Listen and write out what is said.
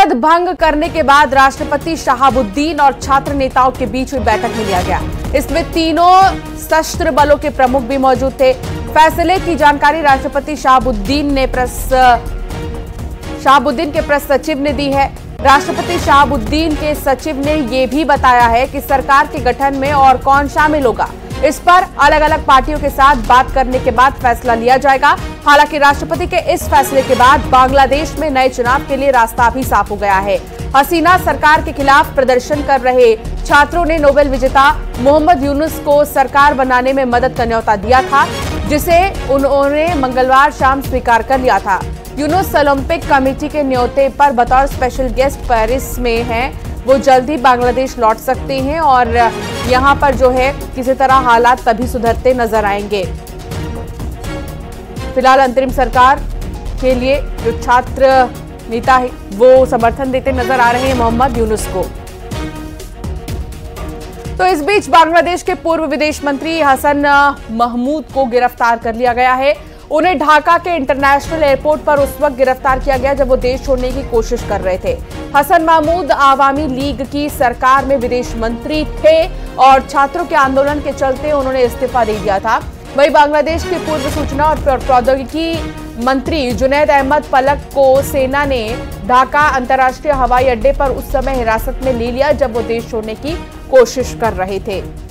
पद भंग करने के बाद राष्ट्रपति शहाबुद्दीन और छात्र नेताओं के बीच हुई बैठक में लिया गया। इसमें तीनों सशस्त्र बलों के प्रमुख भी मौजूद थे। फैसले की जानकारी राष्ट्रपति शहाबुद्दीन के प्रेस सचिव ने दी है। राष्ट्रपति शहाबुद्दीन के सचिव ने यह भी बताया है कि सरकार के गठन में और कौन शामिल होगा, इस पर अलग अलग पार्टियों के साथ बात करने के बाद फैसला लिया जाएगा। हालांकि राष्ट्रपति के इस फैसले के बाद बांग्लादेश में नए चुनाव के लिए रास्ता भी साफ हो गया है। हसीना सरकार के खिलाफ प्रदर्शन कर रहे छात्रों ने नोबेल विजेता मोहम्मद यूनुस को सरकार बनाने में मदद का न्योता दिया था, जिसे उन्होंने मंगलवार शाम स्वीकार कर लिया था। यूनुस ओलंपिक कमेटी के न्योते पर बतौर स्पेशल गेस्ट पेरिस में हैं। वो जल्द ही बांग्लादेश लौट सकते हैं और यहां पर जो है किसी तरह हालात तभी सुधरते नजर आएंगे। फिलहाल अंतरिम सरकार के लिए जो छात्र नेता है वो समर्थन देते नजर आ रहे हैं मोहम्मद यूनुस को। तो इस बीच बांग्लादेश के पूर्व विदेश मंत्री हसन महमूद को गिरफ्तार कर लिया गया है। उन्हें ढाका के इंटरनेशनल एयरपोर्ट पर उस वक्त गिरफ्तार किया गया जब वो देश छोड़ने की कोशिश कर रहे थे। हसन महमूद आवामी लीग की सरकार में विदेश मंत्री थे और छात्रों के आंदोलन के चलते उन्होंने इस्तीफा दे दिया था। वहीं बांग्लादेश के पूर्व सूचना और प्रौद्योगिकी मंत्री जुनैद अहमद पलक को सेना ने ढाका अंतर्राष्ट्रीय हवाई अड्डे पर उस समय हिरासत में ले लिया जब वो देश छोड़ने की कोशिश कर रहे थे।